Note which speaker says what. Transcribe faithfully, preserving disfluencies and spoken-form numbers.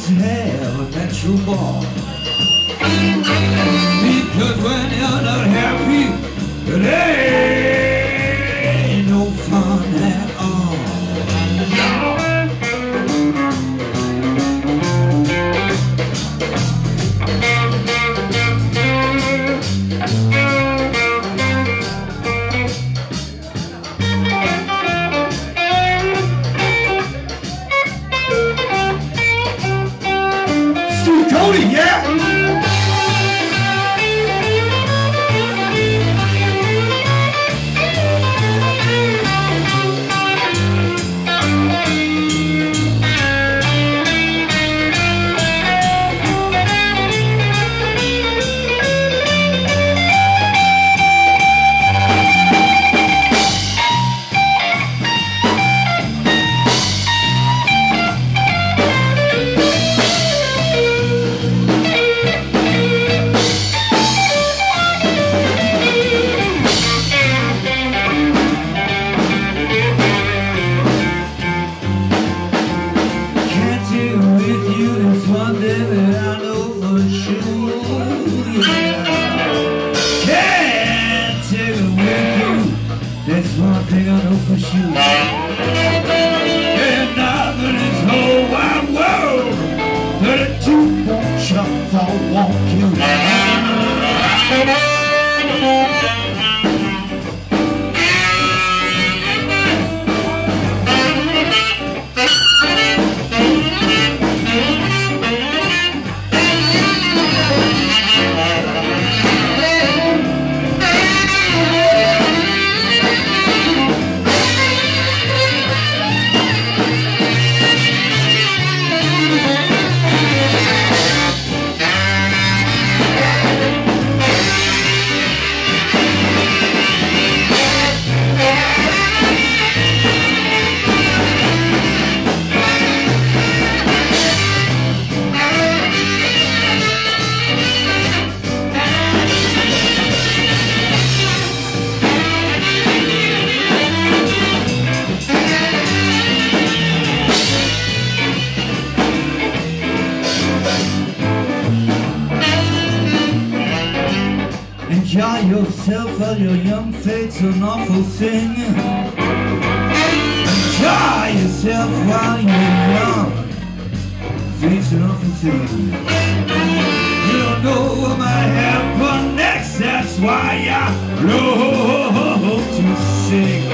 Speaker 1: to have a natural ball. Because when you're not happy, it ain't no fun at all. Cody, yeah! That's one thing I know for sure. There's nothing in this whole wide world that a two won't chop for, won't kill. Enjoy yourself while you're young, fate's an awful thing. Enjoy yourself while you're young, fate's an awful thing. You don't know what might happen next, that's why I love to sing.